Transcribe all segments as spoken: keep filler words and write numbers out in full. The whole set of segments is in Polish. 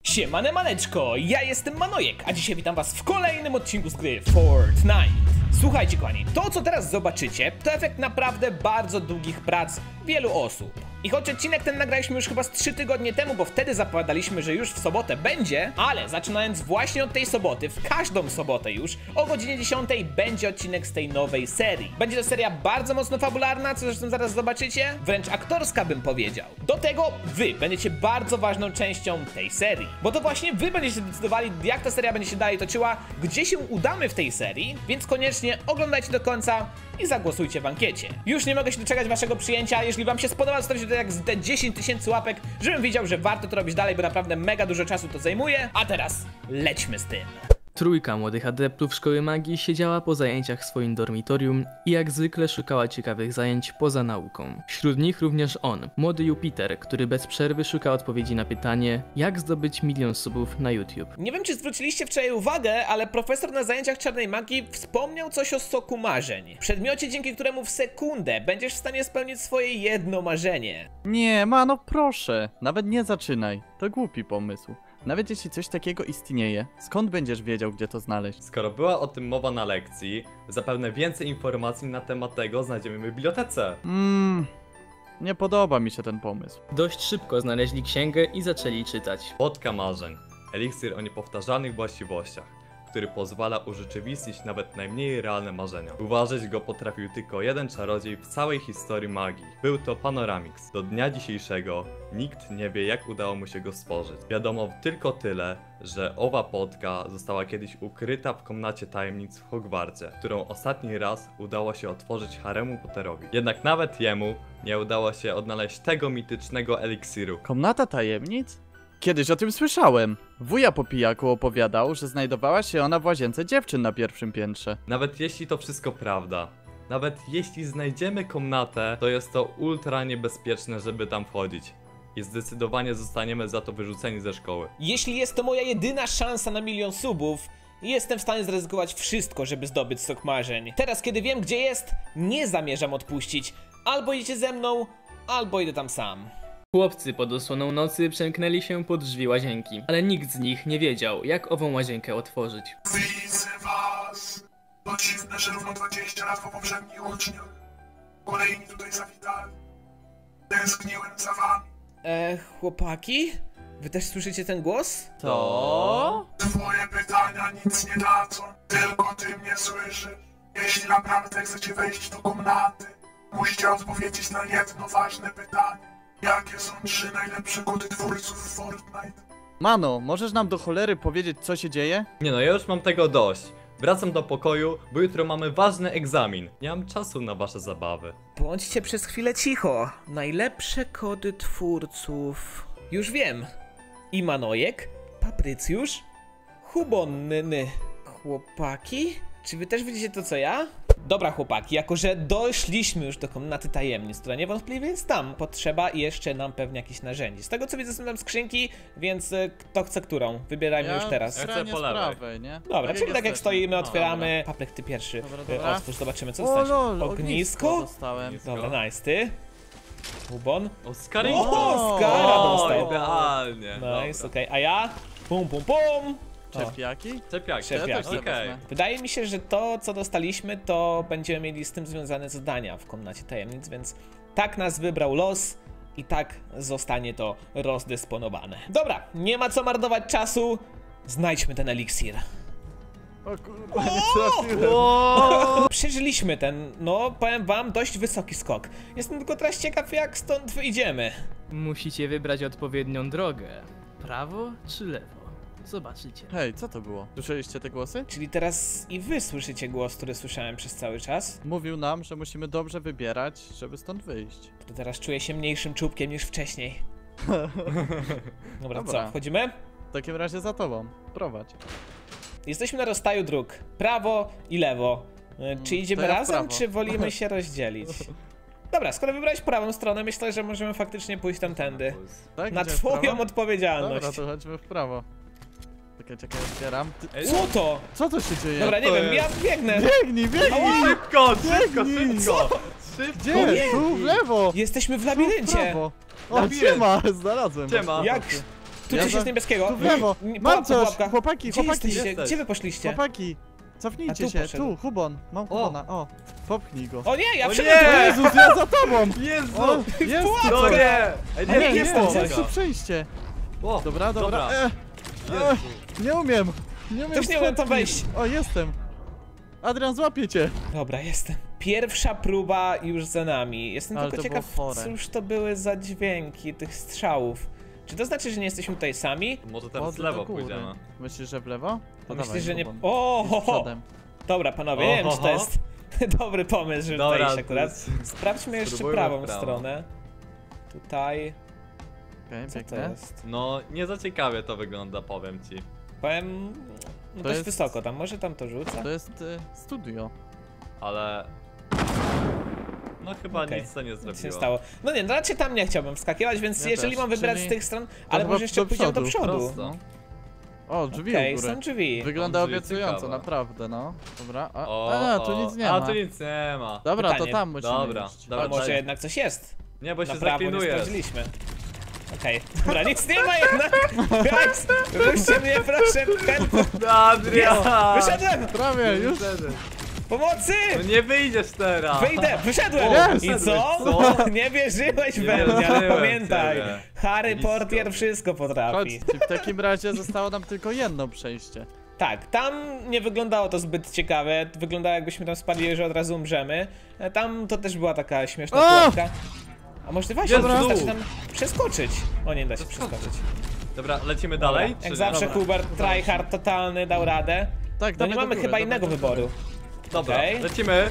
Siemane maneczko, ja jestem Manojek, a dzisiaj witam was w kolejnym odcinku z gry Fortnite. Słuchajcie kochani, to co teraz zobaczycie, to efekt naprawdę bardzo długich prac wielu osób. I choć odcinek ten nagraliśmy już chyba z trzy tygodnie temu, bo wtedy zapowiadaliśmy, że już w sobotę będzie, ale zaczynając właśnie od tej soboty, w każdą sobotę już, o godzinie dziesiątej będzie odcinek z tej nowej serii. Będzie to seria bardzo mocno fabularna, co zresztą zaraz zobaczycie, wręcz aktorska bym powiedział. Do tego wy będziecie bardzo ważną częścią tej serii, bo to właśnie wy będziecie decydowali, jak ta seria będzie się dalej toczyła, gdzie się udamy w tej serii, więc koniecznie oglądajcie do końca i zagłosujcie w ankiecie. Już nie mogę się doczekać waszego przyjęcia, jeśli wam się spodoba, zostawcie tutaj jak z te dziesięć tysięcy łapek, żebym wiedział, że warto to robić dalej, bo naprawdę mega dużo czasu to zajmuje. A teraz lećmy z tym. Trójka młodych adeptów szkoły magii siedziała po zajęciach w swoim dormitorium i jak zwykle szukała ciekawych zajęć poza nauką. Wśród nich również on, młody Jupiter, który bez przerwy szuka odpowiedzi na pytanie, jak zdobyć milion subów na YouTube. Nie wiem, czy zwróciliście wczoraj uwagę, ale profesor na zajęciach czarnej magii wspomniał coś o soku marzeń. Przedmiocie, dzięki któremu w sekundę będziesz w stanie spełnić swoje jedno marzenie. Nie, mano, proszę, nawet nie zaczynaj. To głupi pomysł. Nawet jeśli coś takiego istnieje, skąd będziesz wiedział, gdzie to znaleźć? Skoro była o tym mowa na lekcji, zapewne więcej informacji na temat tego znajdziemy w bibliotece. Mmm, nie podoba mi się ten pomysł. Dość szybko znaleźli księgę i zaczęli czytać. Płotka marzeń. Eliksir o niepowtarzalnych właściwościach, który pozwala urzeczywistnić nawet najmniej realne marzenia. Uważać go potrafił tylko jeden czarodziej w całej historii magii. Był to Panoramix. Do dnia dzisiejszego nikt nie wie, jak udało mu się go stworzyć. Wiadomo tylko tyle, że owa płotka została kiedyś ukryta w komnacie tajemnic w Hogwarcie, którą ostatni raz udało się otworzyć Harry'emu Potterowi. Jednak nawet jemu nie udało się odnaleźć tego mitycznego eliksiru. Komnata tajemnic? Kiedyś o tym słyszałem. Wuja po pijaku opowiadał, że znajdowała się ona w łazience dziewczyn na pierwszym piętrze. Nawet jeśli to wszystko prawda, nawet jeśli znajdziemy komnatę, to jest to ultra niebezpieczne, żeby tam wchodzić. I zdecydowanie zostaniemy za to wyrzuceni ze szkoły. Jeśli jest to moja jedyna szansa na milion subów, jestem w stanie zryzykować wszystko, żeby zdobyć sok marzeń. Teraz, kiedy wiem, gdzie jest, nie zamierzam odpuścić. Albo idziecie ze mną, albo idę tam sam. Chłopcy pod osłoną nocy przemknęli się pod drzwi łazienki, ale nikt z nich nie wiedział, jak ową łazienkę otworzyć. Widzę was! To dziwne, że równo dwadzieścia lat po poprzednich uczniach. Kolejni tutaj zawitali. Tęskniłem za wami. Eee, chłopaki? Wy też słyszycie ten głos? To? Twoje pytania nic nie dadzą. Tylko ty mnie słyszysz. Jeśli naprawdę chcecie wejść do komnaty, musicie odpowiedzieć na jedno ważne pytanie. Jakie są trzy najlepsze kody twórców w Fortnite? Mano, możesz nam do cholery powiedzieć, co się dzieje? Nie no, ja już mam tego dość. Wracam do pokoju, bo jutro mamy ważny egzamin. Nie mam czasu na wasze zabawy. Bądźcie przez chwilę cicho. Najlepsze kody twórców. Już wiem. Imanojek, Paprycjusz, Hubonny. Chłopaki? Czy wy też widzicie to co ja? Dobra chłopaki, jako że doszliśmy już do komnaty tajemnic, która niewątpliwie jest tam, potrzeba jeszcze nam pewnie jakichś narzędzi. Z tego co widzę są tam skrzynki, więc y, kto chce którą? Wybierajmy Ja już teraz. chcę stronie po z lewej. prawej, nie? Dobra, czyli tak jak jesteśmy. stoimy, No, otwieramy. Papryk, ty pierwszy. Dobra, Y, dobra. Otwórz, zobaczymy co O dostaniesz. lol, Ognisko? dostałem. Dobra, nice, ty. Hubon. Oskarinka! O, Skara O, dostał. idealnie. Nice, okej, a ja? Pum, pum, pum. O. Czepiaki? Czepiak, Czepiak. Ja też sobie okej. wezmę. Wydaje mi się, że to, co dostaliśmy, to będziemy mieli z tym związane zadania w komnacie tajemnic, więc tak nas wybrał los i tak zostanie to rozdysponowane. Dobra, nie ma co marnować czasu, znajdźmy ten eliksir. O kurwa, nie trafiłem. Przeżyliśmy ten, no powiem wam, dość wysoki skok. Jestem tylko teraz ciekaw, jak stąd wyjdziemy. Musicie wybrać odpowiednią drogę. Prawo czy lewo? Zobaczycie. Hej, co to było? Słyszeliście te głosy? Czyli teraz i wy słyszycie głos, który słyszałem przez cały czas? Mówił nam, że musimy dobrze wybierać, żeby stąd wyjść. To teraz czuję się mniejszym czubkiem niż wcześniej. Dobra, Dobra. co, wchodzimy? W takim razie za tobą. Prowadź. Jesteśmy na rozstaju dróg. Prawo i lewo. E, Czy idziemy to ja w razem, prawo. czy wolimy się rozdzielić? Dobra, skoro wybrałeś prawą stronę, myślę, że możemy faktycznie pójść tamtędy. Tak, Na idziemy w twoją prawo? odpowiedzialność. Dobra, to chodźmy w prawo. Czekaj, czekaj, otwieram. Ty... Co to? Co to się dzieje? Dobra, nie to wiem, ja jest? biegnę. Biegnij, biegnij! Szybko, szybko, Biegnij. szybko! Szybko! Gdzie? Tu, w lewo! Jesteśmy w Tu, w labiryncie. prawo. O, Labirynt. siema, znalazłem. Siema. was. Jak? Tu Ja coś za- jest niebieskiego. Tu w lewo. Nie, Mam pułapka, coś. pułapka. Chłopaki, Gdzie chłopaki. jesteście? Jesteś. Gdzie wy poszliście? Chłopaki. A Cofnijcie tu się. poszedł. Tu, Hubon. Mam Hubona. O, popchnij go. O nie, ja O wszedłem nie! tu. Jezus, ja za tobą! Jezu! O, jest tu No coś. nie! Ej, A nie, nie, nie, jest tam tam, coś. jest tu przejście. O, Dobra, dobra. dobra. E, Jezu. nie umiem. Nie umiem Też nie umiem tam schodki. wejść. O, jestem. Adrian, złapię cię. Dobra, jestem. Pierwsza próba już za nami. Jestem Ale tylko to było ciekaw, chore. cóż to były za dźwięki tych strzałów. Czy to znaczy, że nie jesteśmy tutaj sami? Może teraz Od w lewo do góry. pójdziemy. Myślisz, że w lewo? To Myślisz, dawaj, że nie... Hubon. O, Idź ho, ho. przodem. Dobra, panowie, nie wiem, czy to Oho. jest dobry pomysł, żeby Dobra, tutaj iść to akurat. jest- Sprawdźmy jeszcze Spróbujmy prawą w prawo. stronę. Tutaj... Okej, Co to biegnę. jest? No, nie za ciekawie to wygląda, powiem ci. Powiem... No To dość jest- wysoko tam, może tam to rzucę? To jest y, studio. Ale... No chyba Okej, nic to nie Nic się nie zrobiło. stało. No nie, no raczej tam nie chciałbym wskakiwać, więc Ja jeżeli też, mam wybrać czyli z tych stron... Ale chyba może jeszcze do pójdziemy do przodu, przodu. prosto. O, drzwi Okej, u góry. są drzwi. Wygląda Są drzwi, obiecująco, ciekawe. naprawdę, no. Dobra, a, O, a tu o, nic nie A, ma. tu nic nie ma. Dobra, Pytanie. to tam musimy Dobra, iść. dobra. A może daj. jednak coś jest? Nie, bo się Na prawo nie zaklinujesz. sprawdziliśmy. Okej, dobra, nic nie ma jednak! Guys, wypuśćcie mnie proszę, help! Adrian! Wyszedłem! Prawie, już. Pomocy! No nie wyjdziesz teraz! Wyjdę, wyszedłem! O, I wyszedłeś, co? co? Nie wierzyłeś Nie we mnie, ale wierzyłem pamiętaj! ciebie. Harry Blisko. Potter wszystko potrafi. Chodźcie, w takim razie zostało nam tylko jedno przejście. Tak, tam nie wyglądało to zbyt ciekawe, wyglądało jakbyśmy tam spadli, że od razu umrzemy. E, Tam to też była taka śmieszna O! pułapka. A może właśnie Jezu! wystarczy tam przeskoczyć? O, nie da się przeskoczyć. Dobra, lecimy dalej? Dobra, czy jak nie? zawsze Dobra. Hubert, tryhard totalny, dał radę. Tak, No nie dawaj do mamy góry, chyba dawaj innego do góry. wyboru. Dobra, Okej. lecimy.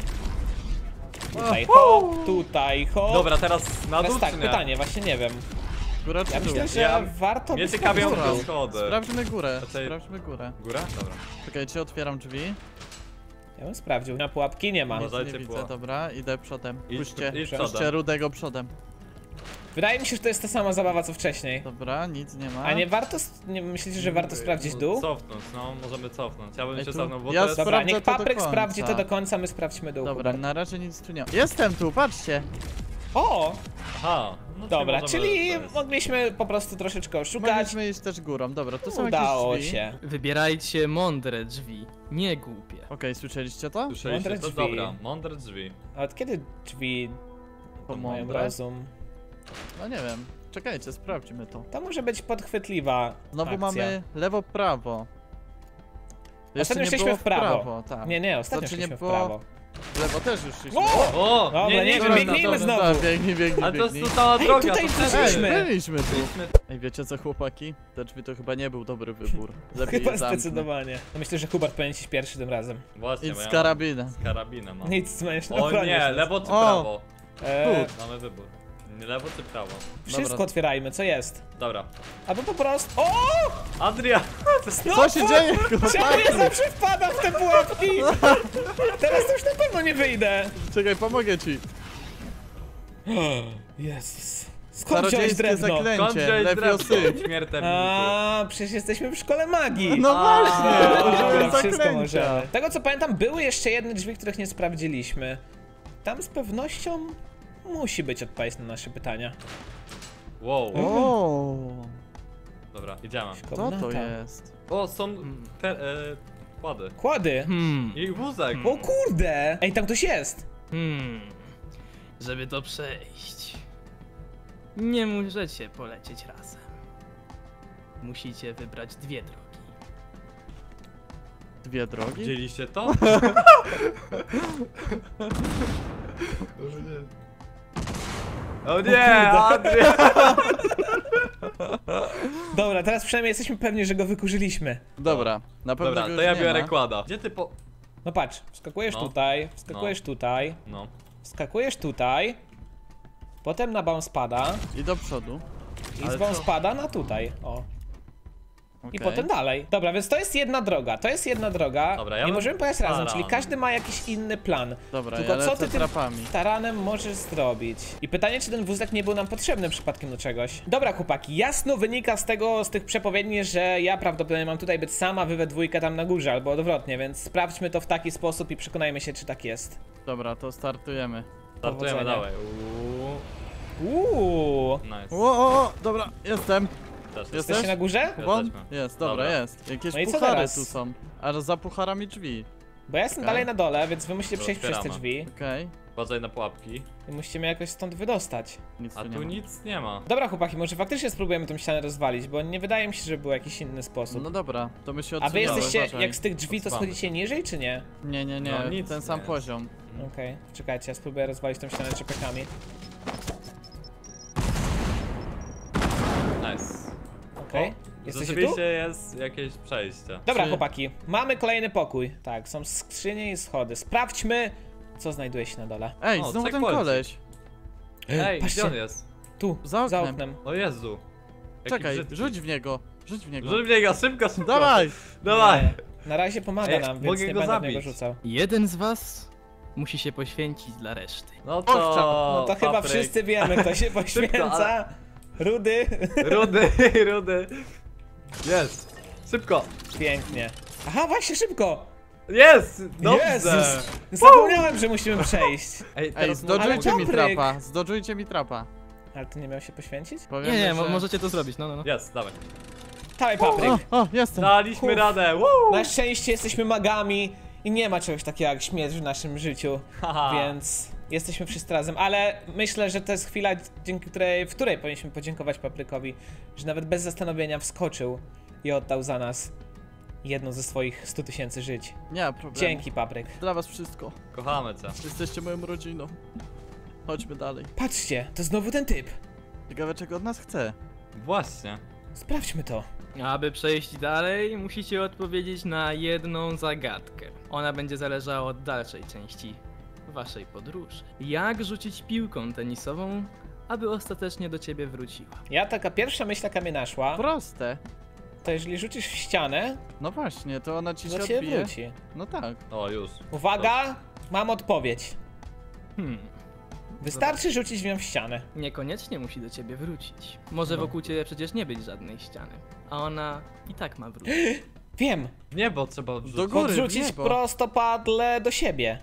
Tutaj hop, tutaj hop. Dobra, teraz na dół Teraz tak, czy nie? pytanie, właśnie nie wiem. Góra czy Ja dół? myślę, że Ja- warto Mnie by ciekawią sprawdzić. te schody. Sprawdźmy górę, Znaczy- sprawdźmy górę. Góra? Dobra. Czekajcie, otwieram drzwi. Ja bym sprawdził, na pułapki nie ma. Nic Może- nie ciepło. widzę, dobra, idę przodem. Idź- Puśćcie, idź puśćcie przodem. Rudego przodem. Wydaje mi się, że to jest ta sama zabawa co wcześniej. Dobra, nic nie ma. A nie warto, s- nie myślicie, że warto sprawdzić dół? Cofnąć, no, możemy cofnąć. Ja bym Ej, się tu- cofnął, bo ja to jest... spra- Dobra, sprawdzę niech to do Papryk końca. sprawdzi to do końca, my sprawdźmy dół. Dobra, Hubert. na razie nic tu nie ma. Jestem tu, patrzcie! O! Aha, no to Dobra, możemy- czyli to jest- mogliśmy po prostu troszeczkę oszukać. Mogliśmy iść też górą, dobra, tu są Udało jakieś drzwi. się. Wybierajcie mądre drzwi, nie głupie. Okej, słyszeliście to? Słyszeliście? Mądre To drzwi. dobra, mądre drzwi. A od kiedy drzwi To mają mądre. rozum? No nie wiem, czekajcie, sprawdźmy to. To może być podchwytliwa Znowu akcja. mamy lewo, prawo. Jeszcze Ostatnio nie szliśmy było w prawo. tak. Nie, nie, ostatnio Znaczy nie szliśmy w było- prawo. W lewo też już szliśmy. O! O! Dobra, nie wiem, Dobra, biegnijmy dobra, znowu. dobra, Biegnij, biegnij, Ale to biegnij. jest ta cała Ej, droga, tutaj to wróciliśmy. wtedy. Ej, byliśmy tu. Byliśmy- Ej, wiecie co, chłopaki? Te drzwi to chyba nie był dobry wybór. Lepiej Chyba je zamknę. zdecydowanie. No myślę, że Hubert powinien iść pierwszy tym razem. Właśnie, Idź bo ja z mam- karabinem. Z karabinem mam. Nic, będziesz na O obronie nie, szedł. lewo czy O! prawo? Eee, Mamy wybór. Lewo czy prawo? wszystko Dobra. otwierajmy, co jest? Dobra. Albo po prostu... O! Adrian! Co się dzieje, Czemu chłopaki? ja zawsze wpadam w te pułapki? Teraz to już na pewno nie wyjdę. Czekaj, pomogę ci. Jezus. Skąd wziąłeś Czarodziejskie drewno? Skąd zaklęcie, wziąłeś Lewiozy. drewno? Śmiertelniku. A, przecież jesteśmy w szkole magii. No właśnie, Dobra, użyłem wszystko zaklęcia. możemy. Tego co pamiętam, były jeszcze jedne drzwi, których nie sprawdziliśmy. Tam z pewnością musi być odpowiedź na nasze pytania. Wow. O, Dobra, idziemy. co to Komnata. jest? O, są te, e, kłady. Kłady. Hmm, I wózek. O kurde! Ej, tam ktoś jest. hmm. Żeby to przejść, nie możecie polecieć razem. Musicie wybrać dwie drogi. Dwie drogi? Widzieliście to? O nie, Adrian! Dobra, teraz przynajmniej jesteśmy pewni, że go wykurzyliśmy. Dobra, na pewno Dobra, go to już ja nie biorę ma. kłada. Gdzie ty po... No patrz, wskakujesz No. tutaj, wskakujesz tutaj, No. wskakujesz tutaj, potem na bounce pada I do przodu. i Ale z bounce co? pada na tutaj. O. I Okej. potem dalej. Dobra, więc to jest jedna droga, to jest jedna droga. Dobra, ja Nie bym możemy pojechać razem, taran. czyli każdy ma jakiś inny plan. Dobra, Tylko ja co lecę ty tym trapami. taranem możesz zrobić? I pytanie, czy ten wózek nie był nam potrzebny przypadkiem do czegoś? Dobra, chłopaki, jasno wynika z tego, z tych przepowiedni, że ja prawdopodobnie mam tutaj być sama, wy we dwójkę tam na górze, albo odwrotnie, więc sprawdźmy to w taki sposób i przekonajmy się, czy tak jest. Dobra, to startujemy. Startujemy, Powodzenia. dawaj. Uuu, Uuu, nice. O, o, o, dobra, jestem. Też, Jest- Jesteście na górze? Kubon? Jesteśmy. Jest, dobra, Dobra. jest. Jakieś No i co puchary teraz? tu są. A za pucharami drzwi. Bo ja jestem Okej. dalej na dole, więc wy musicie To przejść przez te otwieramy. drzwi. Okej. Uważaj na pułapki. I musicie mnie jakoś stąd wydostać. Nic A tu nie tu ma. nic nie ma. Dobra chłopaki, może faktycznie spróbujemy tą ścianę rozwalić, bo nie wydaje mi się, że był jakiś inny sposób. No dobra, to my się A wy odsuniemy, jesteście, uważaj. jak z tych drzwi, to Odsuwamy. schodzicie niżej, czy nie? Nie, nie, nie, No, nic ten nie sam jest. poziom. Okej, czekajcie, ja spróbuję rozwalić tą ścianę czepekami. Nice. Okej, O, jesteście tu? Rzeczywiście jest jakieś przejście. Dobra Czy- chłopaki, mamy kolejny pokój. Tak, są skrzynie i schody. Sprawdźmy, co znajduje się na dole. Ej, O, znowu ten checkpointy. koleś. Ej, patrzcie. gdzie on jest? Tu, Za za oknem. oknem. O Jezu. Jaki Czekaj, brzydki. rzuć w niego. Rzuć w niego. Rzuć w niego, szybko, szybko. Dawaj! Dawaj. Nie, na razie pomaga Ej, nam, więc mogę nie go będę w niego zabić. rzucał. Jeden z was musi się poświęcić dla reszty. No to... No to chyba Papryk. wszyscy wiemy, kto się poświęca. ale- Rudy. Rudy, rudy. Jest. Szybko. Pięknie. Aha, właśnie szybko. Jest! Dobrze! Jezus! Zapomniałem, że musimy przejść. Ej, Ej, teraz zdodżujcie Ale mi Papryk. trapa. Zdodżujcie mi trapa. Ale ty nie miał się poświęcić? Powiem, Nie, nie, mo że... możecie to zrobić, no, no, no. Jest, dawaj. Dawaj, Papryk. O, o, jestem. Daliśmy Uf. radę, woo! Na szczęście jesteśmy magami i nie ma czegoś takiego jak śmierć w naszym życiu, Haha. więc jesteśmy wszyscy razem, ale myślę, że to jest chwila, dzięki której, w której powinniśmy podziękować Paprykowi, że nawet bez zastanowienia wskoczył i oddał za nas jedno ze swoich stu tysięcy żyć. Nie ma problemu. Dzięki, Papryk. Dla was wszystko. Kochamy cię. Jesteście moją rodziną. Chodźmy dalej. Patrzcie, to znowu ten typ. Ciekawe czego od nas chce. Właśnie. Sprawdźmy to. Aby przejść dalej, musicie odpowiedzieć na jedną zagadkę. Ona będzie zależała od dalszej części waszej podróży. Jak rzucić piłką tenisową, aby ostatecznie do ciebie wróciła? Ja taka pierwsza myśl, jaka mnie naszła, Proste. to jeżeli rzucisz w ścianę, No właśnie, to ona ci się to cię odbije. wróci. No tak. O, już. Uwaga, mam odpowiedź. Hmm, Wystarczy rzucić w nią w ścianę. niekoniecznie musi do ciebie wrócić. Może wokół ciebie przecież nie być żadnej ściany, a ona i tak ma wrócić. Wiem, W niebo trzeba wrzucić. Do góry, w podrzucić niebo. prostopadle do siebie.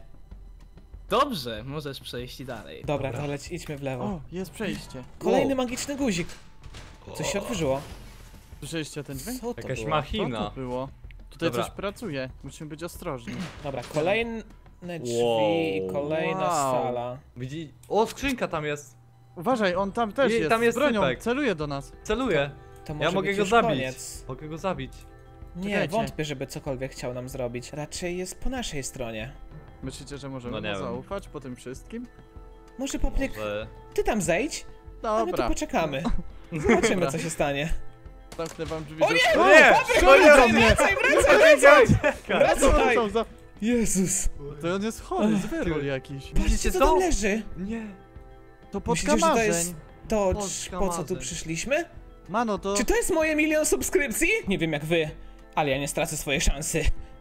Dobrze, możesz przejść dalej. Dobra, to leć, idźmy w lewo. O, jest przejście. Kolejny Wow. magiczny guzik. Coś się otworzyło. Słyszeliście ten dźwięk? Co to Jakaś było? Co machina. to było? Tutaj Dobra. coś pracuje. Musimy być ostrożni. Dobra, kolejne drzwi i Wow. kolejna Wow. sala. Widzi... O, skrzynka tam jest. Uważaj, on tam też I jest. tam jest z bronią. typek. Celuje do nas. Celuję. To może Ja mogę być go już zabić. koniec. Mogę go zabić. Nie, Czekajcie. wątpię, żeby cokolwiek chciał nam zrobić. Raczej jest po naszej stronie. Myślicie, że możemy No nie mu wiem. zaufać po tym wszystkim? Może Papryk, Może... ty tam zejdź, a my tu Dobra, poczekamy. Zobaczymy, Dobra. co się stanie. zamknę wam drzwi. O do nie! szkoły. Nie! Papryk, No nie wracaj, do mnie! wracaj, wracaj, wracaj! Co Wracaj! to za... Jezus! To on jest chory, zwyrol jakiś. Patrzcie, co to? tam leży! Nie. To pod Myślicie, że to kamarzeń. jest to, Pod cz- po co tu kamarzeń. przyszliśmy? Mano, to... Czy to jest moje milion subskrypcji? Nie wiem jak wy, ale ja nie stracę swojej szansy.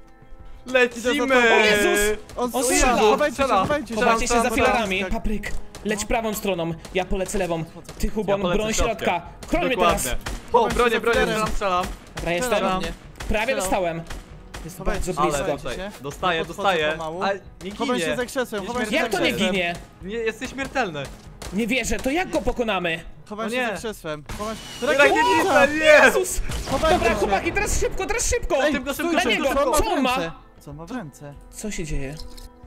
Lecimy! O Jezus! On On strzela! strzela! Chowajcie się, Strzela! chowajcie się! Chowajcie się za Tam, filarami. tam, Papryk, leć prawą stroną, ja polecę lewą. Ty, Hubon, polecę broń środkiem. środka. Chroń mnie Dokładnie. teraz. O, Chowam się bronię, za bronię, filarem. strzelam, strzelam. Dobra, jestem. Strzelam. Prawie Strzelam. dostałem. Jest Chowajcie bardzo się, blisko. Ale Chowajcie tutaj, się. dostaję, Ja podchodzę dostaję. pomału. Ale nie Chowaj się ginie. za krzesłem, chowaj się Jak za to nie krzesłem. ginie? Nie, jesteś śmiertelny. Nie wierzę, to jak go pokonamy? Chowaj O się nie. za krzesłem. Chowaj się... Rakietnica, nie! Jezus! Chowajcie Dobra, się. chłopaki, teraz szybko, teraz szybko! Ej, Szybko, szybko, Dla stójcie, niego, co on ma co w on ma? ręce? Co on ma w ręce? Co się dzieje?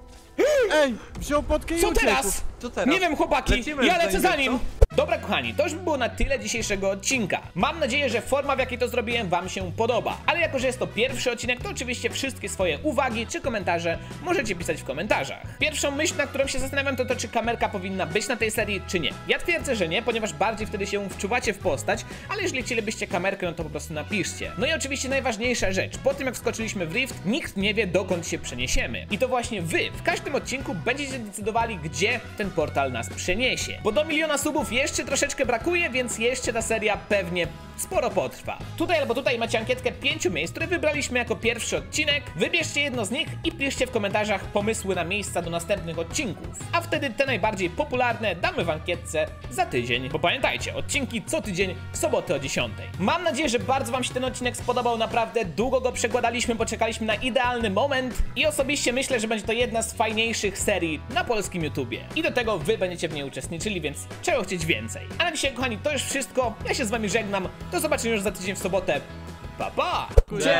Ej, wziął potkę i Co uciekł. teraz? Co teraz? Nie wiem, chłopaki, Lecimy ja za lecę nim, za nim! co? Dobra, kochani, to już by było na tyle dzisiejszego odcinka. Mam nadzieję, że forma, w jakiej to zrobiłem, wam się podoba. Ale jako, że jest to pierwszy odcinek, to oczywiście wszystkie swoje uwagi czy komentarze możecie pisać w komentarzach. Pierwszą myśl, na którą się zastanawiam, to to, czy kamerka powinna być na tej serii, czy nie. Ja twierdzę, że nie, ponieważ bardziej wtedy się wczuwacie w postać, ale jeżeli chcielibyście kamerkę, no to po prostu napiszcie. No i oczywiście najważniejsza rzecz, po tym jak wskoczyliśmy w Rift, nikt nie wie, dokąd się przeniesiemy. I to właśnie wy w każdym odcinku będziecie decydowali, gdzie ten portal nas przeniesie. Bo do miliona subów jeszcze troszeczkę brakuje, więc jeszcze ta seria pewnie sporo potrwa. Tutaj albo tutaj macie ankietkę pięciu miejsc, które wybraliśmy jako pierwszy odcinek. Wybierzcie jedno z nich i piszcie w komentarzach pomysły na miejsca do następnych odcinków. A wtedy te najbardziej popularne damy w ankietce za tydzień. Bo pamiętajcie, odcinki co tydzień w sobotę o dziesiątej. Mam nadzieję, że bardzo wam się ten odcinek spodobał. Naprawdę długo go przekładaliśmy, bo czekaliśmy na idealny moment. I osobiście myślę, że będzie to jedna z fajniejszych serii na polskim YouTubie. I do tego wy będziecie w niej uczestniczyli, więc czego chcieć więcej. A na dzisiaj, kochani, to już wszystko. Ja się z wami żegnam. Do zobaczenia już za tydzień w sobotę. Pa, pa!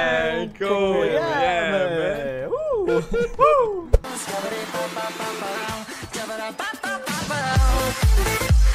Dziękujemy! Ba-ba-da-ba-ba-ba-ba.